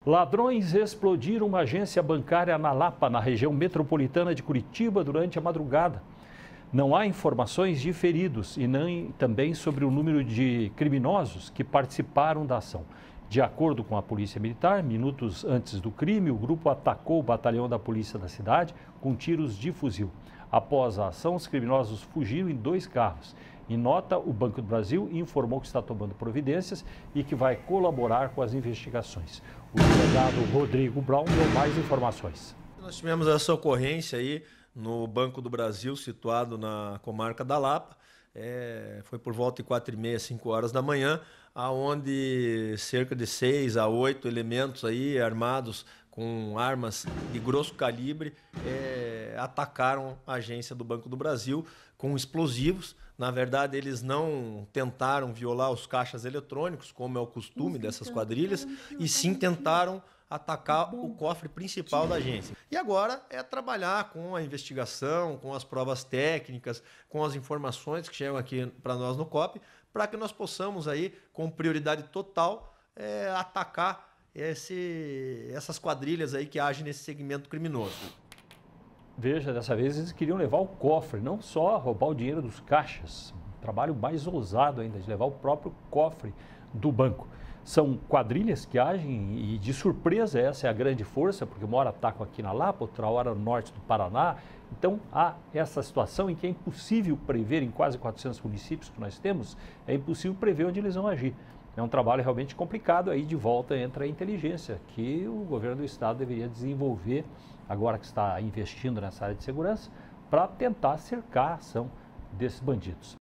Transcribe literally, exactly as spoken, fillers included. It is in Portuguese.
Ladrões explodiram uma agência bancária na Lapa, na região metropolitana de Curitiba, durante a madrugada. Não há informações de feridos e nem também sobre o número de criminosos que participaram da ação. De acordo com a Polícia Militar, minutos antes do crime, o grupo atacou o batalhão da polícia da cidade com tiros de fuzil. Após a ação, os criminosos fugiram em dois carros. Em nota, o Banco do Brasil informou que está tomando providências e que vai colaborar com as investigações. O delegado Rodrigo Brown deu mais informações. Nós tivemos essa ocorrência aí no Banco do Brasil, situado na comarca da Lapa. É, foi por volta de quatro e meia, cinco horas da manhã, aonde cerca de seis a oito elementos aí armados com armas de grosso calibre é, atacaram a agência do Banco do Brasil com explosivos. Na verdade, eles não tentaram violar os caixas eletrônicos, como é o costume dessas quadrilhas, e sim tentaram atacar o cofre principal da agência. E agora é trabalhar com a investigação, com as provas técnicas, com as informações que chegam aqui para nós no C O P, para que nós possamos aí, com prioridade total, é, atacar esse, essas quadrilhas aí que agem nesse segmento criminoso. Veja, dessa vez eles queriam levar o cofre, não só roubar o dinheiro dos caixas. Um trabalho mais ousado ainda, de levar o próprio cofre do banco. São quadrilhas que agem e, de surpresa, essa é a grande força, porque uma hora atacam aqui na Lapa, outra hora no norte do Paraná. Então, há essa situação em que é impossível prever, em quase quatrocentos municípios que nós temos, é impossível prever onde eles vão agir. É um trabalho realmente complicado, aí de volta entra a inteligência, que o governo do estado deveria desenvolver, agora que está investindo nessa área de segurança, para tentar cercar a ação desses bandidos.